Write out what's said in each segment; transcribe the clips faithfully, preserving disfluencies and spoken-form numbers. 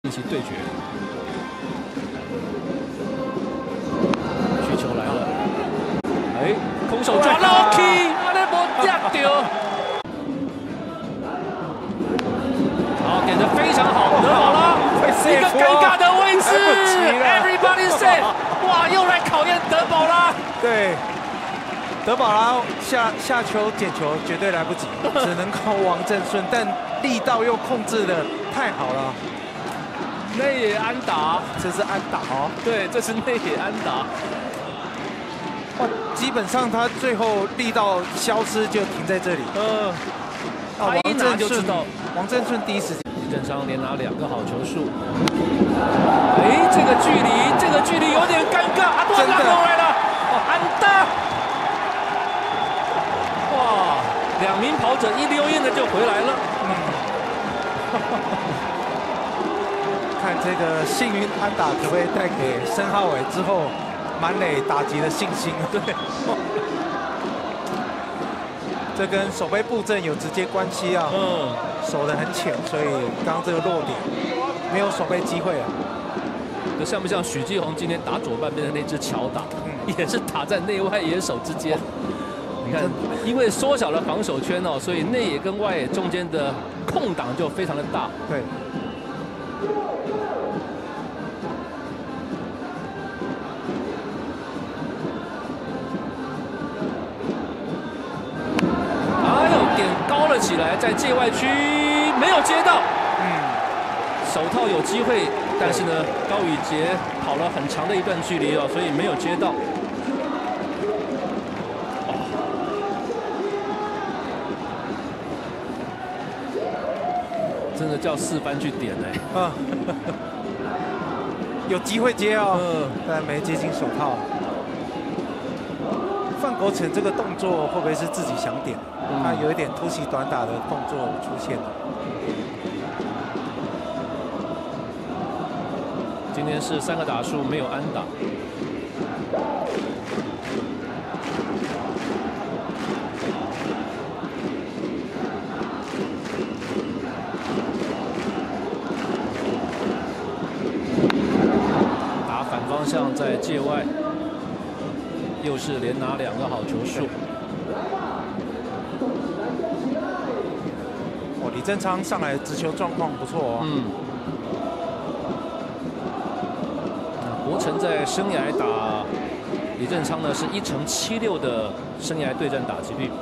进行对决。需求来了，哎，空手抓 Loki， 啊，那没夹丢。好，点的非常好，德保拉，一个尴尬的位置 ，Everybody safe， 哇，又来考验德保拉。 对。 德保拉下下球捡球绝对来不及，只能靠王正顺，但力道又控制的太好了。 内野安打， 这是安打哦。对， 这是内野安打。 哇，基本上他最后力道消失就停在这里。 嗯，他一拿就知道。 王正顺第一时间， 李正昌连拿两个好球数。哎，这个距离，这个距离有点尴尬，阿多拉过来了，安打。 哇，两名跑者一溜烟的就回来了。嗯， 看这个幸运安打可不可以带给申浩伟之后满垒打击的信心？对，这跟守备布阵有直接关系啊。嗯，守得很浅，所以刚刚这个落点没有守备机会啊。 这像不像许继宏今天打左半边的那只乔打？嗯，也是打在内外野手之间。 你看，因为缩小了防守圈哦，所以内野跟外野中间的空档就非常的大。 对。 哎呦，点高了起来，在界外区没有接到。嗯。手套有机会，但是呢，高宇杰跑了很长的一段距离哦，所以没有接到。 真的叫四番去点哎，啊， 有机会接哦，嗯，但没接进手套。范国成这个动作会不会是自己想点？嗯、他有一点突袭短打的动作出现了。 今天是三个打数没有安打。 方向在界外，又是连拿两个好球数。 哦，李正昌上来直球状况不错哦。嗯。 那国成在生涯打李正昌呢，是一成七六的生涯对战打击率。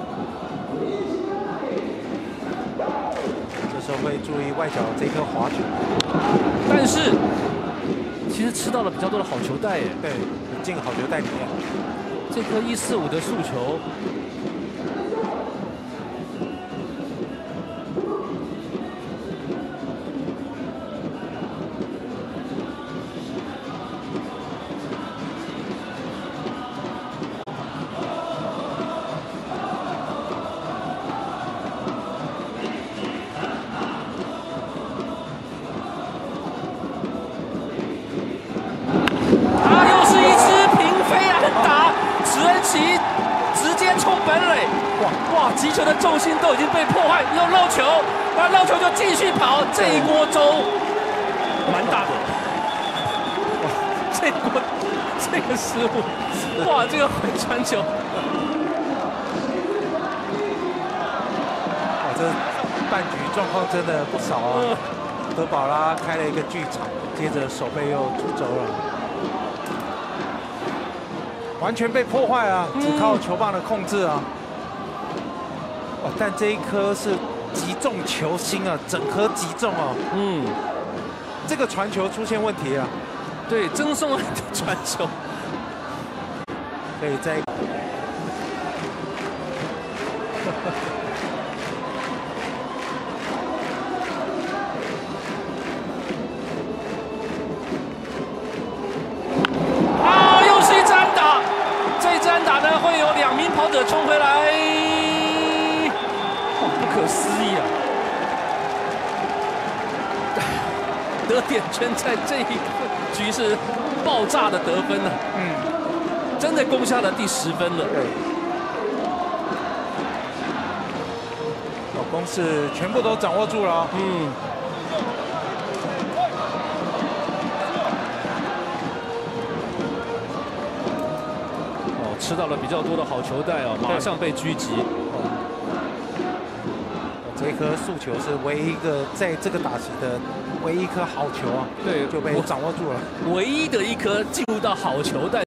这时候会注意外角这颗滑球， 但是。 其实吃到了比较多的好球带耶， 对，进好球带里面。 这颗一四五的速球，击球的重心都已经被破坏，又漏球，那漏球就继续跑，这一锅粥蛮大的。哇，这锅这个失误，哇，这个回传球， 哇，这半局状况真的不少啊。德保拉开了一个巨场，接着手背又出轴了，完全被破坏啊，只靠球棒的控制啊。 但这一颗是击中球心啊，整颗击中哦。嗯，这个传球出现问题了。 对，曾颂恩的传球， 可以再。 啊，又是一支安打，这一支安打呢会有两名跑者冲回来。 不可思议啊！得点圈在这一个局是爆炸的得分了，嗯，真的攻下了第十分了。 对，攻势全部都掌握住了。嗯， 吃到了比较多的好球带哦，马上被狙击。 这颗速球是唯一一个在这个打席的唯一一颗好球啊， 对， 就被掌握住了， 唯一的一颗进入到好球带。